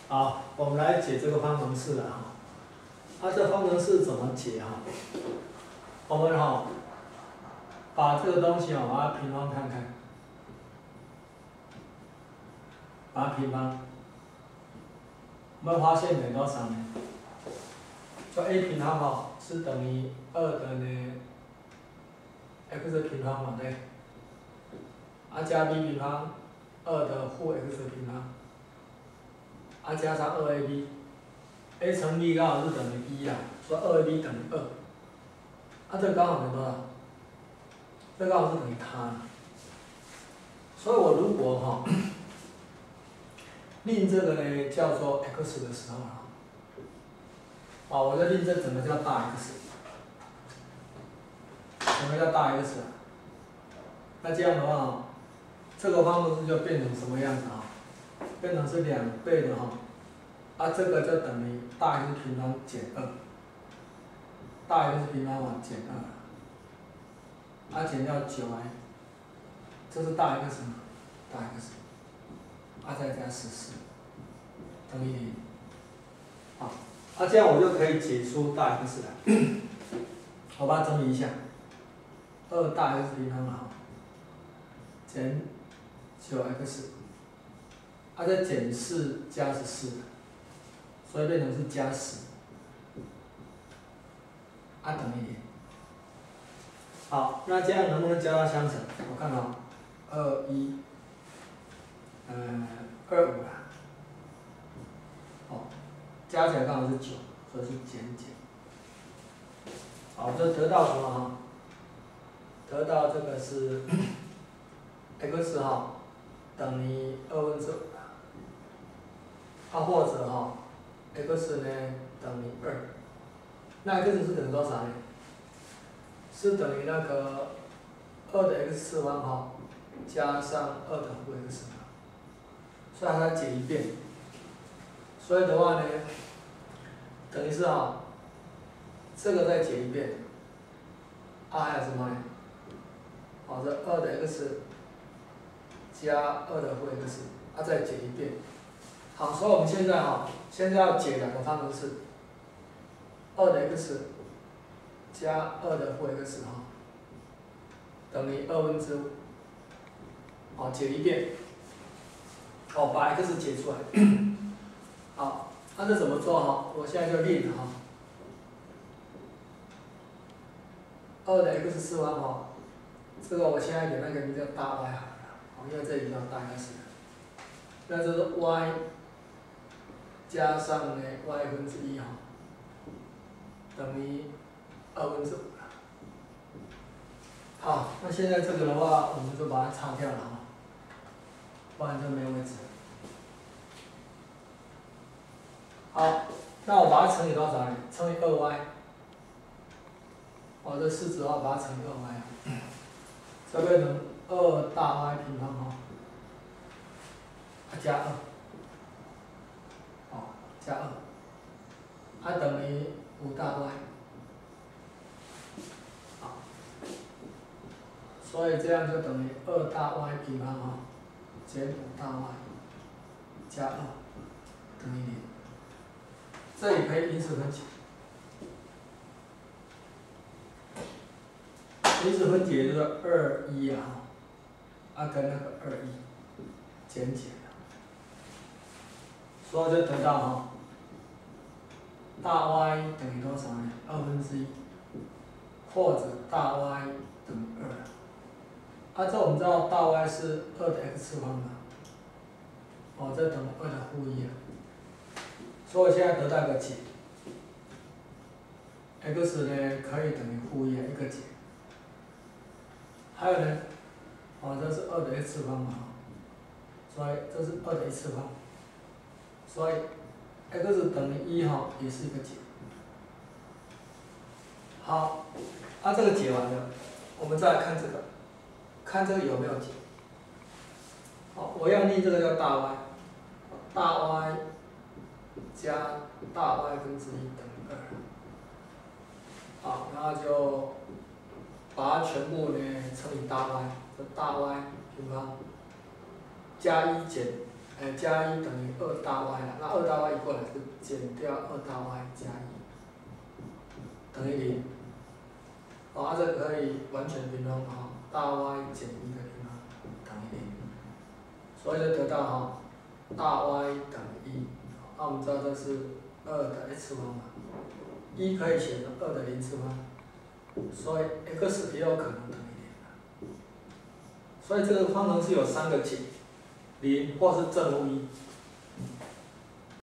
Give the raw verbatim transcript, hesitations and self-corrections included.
好，我们来解这个方程式了哈。它、啊、这方程式怎么解哈？我们哈把这个东西哈把它平方看看，把它平方，我们发现等于多少呢？就 a 平方哈是等于二的呢 x 平方嘛，对。啊加 b 平方二的负 x 平方，啊加上二 a b，a 乘 b 刚好是等于一啦，所以二 a b 等于二，啊这刚好等于多少？这刚好是等于它，所以我如果哈令这个呢叫做 x 的时候啊，啊我就令这整个叫大 x， 什么叫大 x 啊？那这样的话，这个方程式就变成什么样子啊？变成是两倍的哈，啊这个就等于大 x 平方减二，大 x 平方嘛减二，啊减掉九 i， 这是大 x 嘛，大 x， 啊再加十四，等于零，好，啊这样我就可以解出大 x 来，我把它整理一下，二大 x 平方嘛，减九 x。它、啊、再减四加十四，所以变成是加十，啊等于零。好，那这样能不能加到相乘？我看哦，二一，呃，二五啦，哦，加起来刚好是九，所以是减减。好，就得到什么哈？得到这个是 x 哈等于二分之五。啊，或者哈 ，x 呢等于二，那 x 是等于多少呢？是等于那个二的 x 次方哈，加上二的负 x 嘛，所以它解一遍，所以的话呢，等于是哈，这个再解一遍，啊还有什么呢？好，这二的 x 加二的负 x， 啊再解一遍。好，所以我们现在哈，现在要解两个方程式，二的 x 加二的负 x 哈，等于二分之五，好，解一遍，好，把 x 解出来，好，那这怎么做哈？我现在就令哈，二的 x 次方哈，这个我现在给那个名叫大 y 好了，好，因为这里叫大 x， 那这是 y。加上呢 y 分之一哈，等于二分之五了。好，那现在这个的话，我们就把它擦掉了哈，不然就没有位置。好，那我把它乘以多少呢？乘以二 y。我这式子的话，把它乘以二 y 啊，这变成二大 y 平方哈，加二，好，加二。它等于五大 y， 好，所以这样就等于二大 y 平方哈，减五大 y 加二等于零。这里可以因式分解，因式分解就是二一啊，啊跟那个二一减减了，所以就得到哈。大 y 等于多少呢？二分之一，或者大 y 等于二。啊，这我们知道大 y 是二的 x 次方嘛，哦，这等于二的负一啊。所以我现在得到一个解 ，x 呢可以等于负一啊，一个解。还有呢，哦，这是二的 x 次方嘛，所以这是二的一次方，所以 x 等于一哈，也是一个解。好，啊这个解完了，我们再来看这个，看这个有没有解。好，我要令这个叫大 y， 大 y 加大 y 分之一等于二。好，然后就把它全部呢乘以大 y， 这大 y 平方加一减呃加一等于二大 y 啦，那二大 y 过来是减掉二大 y 加一，等于零。哦，啊这个可以完全平方哈，大 y 减一的平方等于零，所以就得到哈大 y 等于一，那我们知道这是二的 x 方嘛，一可以写成二的零次方，所以 x 也有可能等于零，所以这个方程式有三个解，零或是正负一。